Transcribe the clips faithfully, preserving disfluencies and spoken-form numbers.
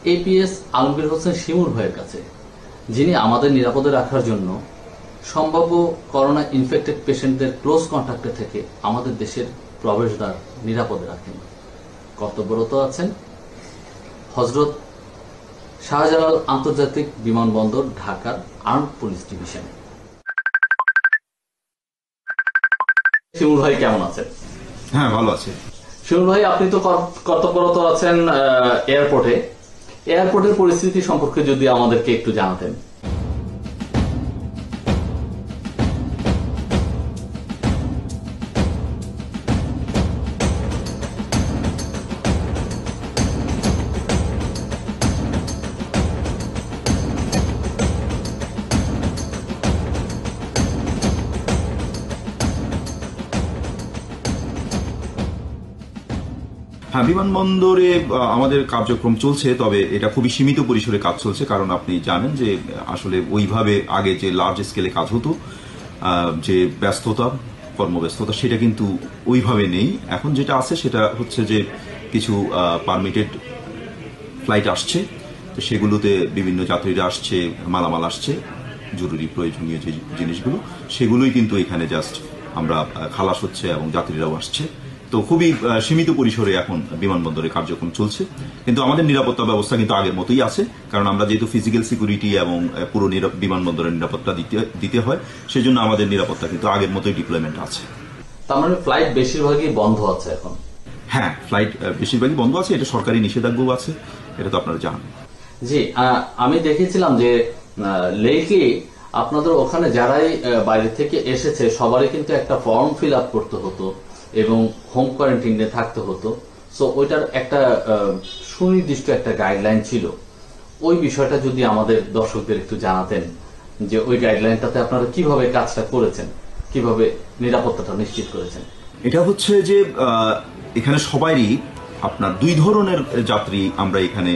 APS Alamgir Hossain শিমুল ভাইয়ের কাছে, যিনি আমাদের নিরাপদে রাখার জন্য সম্ভাব্য করোনা ইনফেক্টেড পেশেন্টদের ক্লোজ কন্ট্যাক্টে থেকে আমাদের দেশের প্রবেশদ্বার নিরাপদে রাখেন। কর্তব্যরত আছেন হযরত শাহজালাল আন্তর্জাতিক বিমানবন্দর, ঢাকার আর্মড পুলিশ ডিভিশনে। শিমুল ভাই কেমন আছেন? হ্যাঁ, ভালো আছে। শিমুল ভাই, আপনি তো কর্তব্যরত আছেন এয়ারপোর্টে। এয়ারপোর্টের পরিস্থিতি সম্পর্কে যদি আমাদেরকে একটু জানাতেন। হ্যাঁ, বিমানবন্দরে আমাদের কার্যক্রম চলছে, তবে এটা খুবই সীমিত পরিসরে কাজ চলছে। কারণ আপনি জানেন যে আসলে ওইভাবে আগে যে লার্জ স্কেলে কাজ হতো, যে ব্যস্ততা, কর্মব্যস্ততা, সেটা কিন্তু ওইভাবে নেই। এখন যেটা আছে সেটা হচ্ছে যে কিছু পারমিটেড ফ্লাইট আসছে, তো সেগুলোতে বিভিন্ন যাত্রীরা আসছে, মালামাল আসছে, জরুরি প্রয়োজনীয় যে জিনিসগুলো, সেগুলোই কিন্তু এখানে জাস্ট আমরা খালাস হচ্ছে এবং যাত্রীরাও আসছে। তো খুবই সীমিত পরিসরে এখন বিমানবন্দরে কার্যক্রম চলছে, কিন্তু আমাদের নিরাপত্তা ব্যবস্থা কিন্তু আগের মতোই আছে। কারণ আমরা যেহেতু ফিজিক্যাল সিকিউরিটি এবং পুরো বিমানবন্দরের নিরাপত্তা দিতে দিতে হয়, সেই জন্য আমাদের নিরাপত্তা কিন্তু আগের মতোই ডিপ্লয়মেন্ট আছে। তার মানে ফ্লাইট বেশিরভাগই বন্ধ আছে এখন? হ্যাঁ, ফ্লাইট বেশিরভাগই বন্ধ আছে। এটা সরকারি নিষেধাজ্ঞাও আছে, এটা তো আপনারা জানেন। জি, আমি দেখেছিলাম যে লেটলি আপনাদের ওখানে যারাই বাইরে থেকে এসেছে সবারই কিন্তু একটা ফর্ম ফিল আপ করতে হতো এবং হোম কোয়ারেন্টাইনে থাকতে হতো। সো ওইটার একটা সুনির্দিষ্ট একটা গাইডলাইন ছিল। ওই বিষয়টা যদি আমাদের দর্শকদের একটু জানাতেন যে ওই গাইডলাইনটাতে আপনারা কিভাবে কাজটা করেছেন, কিভাবে নিরাপত্তাটা নিশ্চিত করেছেন। এটা হচ্ছে যে এখানে সবারই আপনার দুই ধরনের যাত্রী আমরা এখানে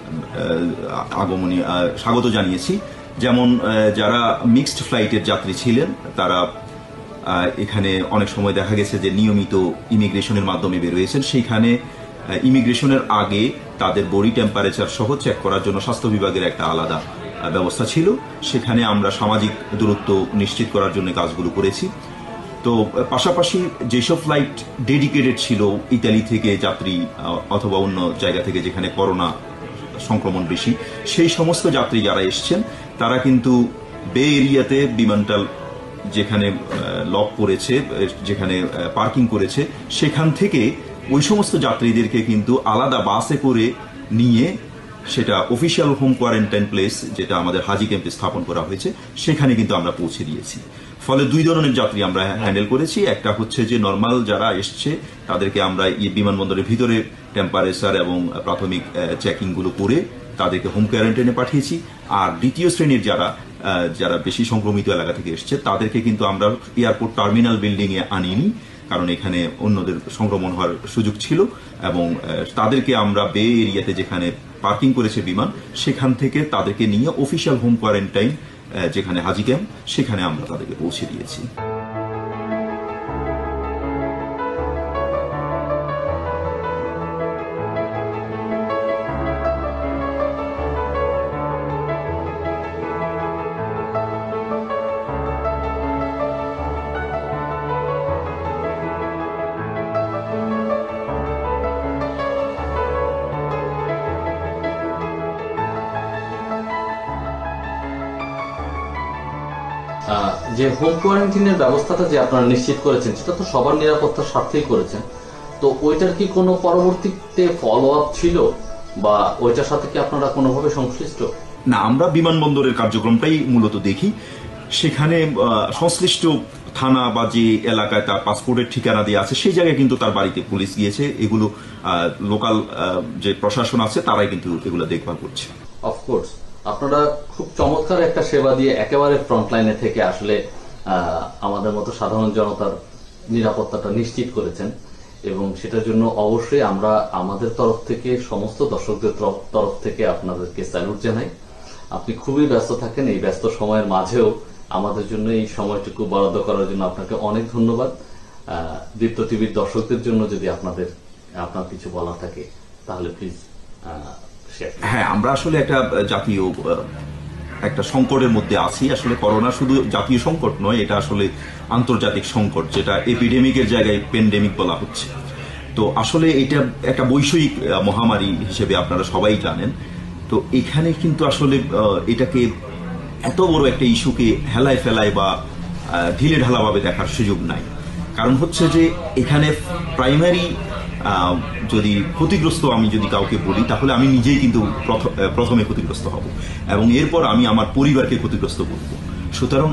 আগমনী স্বাগত জানিয়েছি। যেমন যারা মিক্সড ফ্লাইটের যাত্রী ছিলেন, তারা এখানে অনেক সময় দেখা গেছে যে নিয়মিত ইমিগ্রেশনের মাধ্যমে বেরোয়েছেন। সেইখানে ইমিগ্রেশনের আগে তাদের বডি টেম্পারেচার সহ চেক করার জন্য স্বাস্থ্য বিভাগের একটা আলাদা ব্যবস্থা ছিল। সেখানে আমরা সামাজিক দূরত্ব নিশ্চিত করার জন্য কাজগুলো করেছি। তো পাশাপাশি যেসব ফ্লাইট ডেডিকেটেড ছিল ইতালি থেকে যাত্রী অথবা অন্য জায়গা থেকে যেখানে করোনা সংক্রমণ বেশি, সেই সমস্ত যাত্রী যারা এসছেন তারা কিন্তু বে এরিয়াতে বিমানটা যেখানে লক করেছে, যেখানে পার্কিং করেছে, সেখান থেকে ওই সমস্ত যাত্রীদেরকে কিন্তু আলাদা বাসে করে নিয়ে সেটা অফিসিয়াল হোম কোয়ারেন্টাইন প্লেস, যেটা আমাদের হাজি ক্যাম্পে স্থাপন করা হয়েছে, সেখানে কিন্তু আমরা পৌঁছে দিয়েছি। ফলে দুই ধরনের যাত্রী আমরা হ্যান্ডেল করেছি। একটা হচ্ছে যে নর্মাল যারা এসছে তাদেরকে আমরা এই বিমানবন্দরের ভিতরে টেম্পারেচার এবং প্রাথমিক চেকিং গুলো করে তাদেরকে হোম কোয়ারেন্টাইনে পাঠিয়েছি। আর দ্বিতীয় শ্রেণীর যারা যারা বেশি সংক্রমিত এলাকা থেকে এসছে তাদেরকে কিন্তু আমরা এয়ারপোর্ট টার্মিনাল বিল্ডিং এ আনিনি, কারণ এখানে অন্যদের সংক্রমণ হওয়ার সুযোগ ছিল, এবং তাদেরকে আমরা বে এরিয়াতে যেখানে পার্কিং করেছে বিমান, সেখান থেকে তাদেরকে নিয়ে অফিসিয়াল হোম কোয়ারেন্টাইন যেখানে হাজি ক্যাম্প, সেখানে আমরা তাদেরকে পৌঁছে দিয়েছি। যে হোম কোয়ারেন্টাইনের ব্যবস্থাটা যে আপনারা নিশ্চিত করেছেন, সেটা তো সবার নিরাপত্তার স্বার্থেই করেছেন। তো ওইটার কি কোনো পরবর্তীতে ফলো আপ ছিল, বা ওইটার সাথে কি আপনারা কোনোভাবে সংশ্লিষ্ট? না, আমরা বিমানবন্দরের কার্যক্রমটাই মূলত দেখি। সেখানে সংশ্লিষ্ট থানা বা যে এলাকায় তার পাসপোর্টের ঠিকানা দিয়ে আছে, সেই জায়গায় কিন্তু তার বাড়িতে পুলিশ গিয়েছে। এগুলো লোকাল যে প্রশাসন আছে তারাই কিন্তু এগুলো দেখভাল করছে। অফকোর্স আপনারা খুব চমৎকার একটা সেবা দিয়ে একেবারে ফ্রন্টলাইনে থেকে আসলে আমাদের মতো সাধারণ জনতার নিরাপত্তাটা নিশ্চিত করেছেন, এবং সেটার জন্য অবশ্যই আমরা আমাদের তরফ থেকে, সমস্ত দর্শকদের তরফ থেকে আপনাদেরকে স্যালুট জানাই। আপনি খুবই ব্যস্ত থাকেন, এই ব্যস্ত সময়ের মাঝেও আমাদের জন্য এই সময়টুকু বরাদ্দ করার জন্য আপনাকে অনেক ধন্যবাদ। দীপ্ত টিভির দর্শকদের জন্য যদি আপনাদের আপনার কিছু বলার থাকে তাহলে প্লিজ শেয়ার। হ্যাঁ, আমরা আসলে একটা জাতীয় একটা সংকটের মধ্যে আছি। আসলে করোনা শুধু জাতীয় সংকট নয়, এটা আসলে আন্তর্জাতিক সংকট, যেটা এপিডেমিকের জায়গায় পেন্ডেমিক বলা হচ্ছে। তো আসলে এটা একটা বৈশ্বিক মহামারী হিসেবে আপনারা সবাই জানেন। তো এখানে কিন্তু আসলে এটাকে এত বড় একটা ইস্যুকে হেলায় ফেলায় বা ঢিলে ঢালাভাবে দেখার সুযোগ নাই। কারণ হচ্ছে যে এখানে প্রাইমারি যদি ক্ষতিগ্রস্ত আমি যদি কাউকে বলি, তাহলে আমি নিজেই কিন্তু প্রথমে ক্ষতিগ্রস্ত হব এবং এরপর আমি আমার পরিবারকে ক্ষতিগ্রস্ত করব। সুতরাং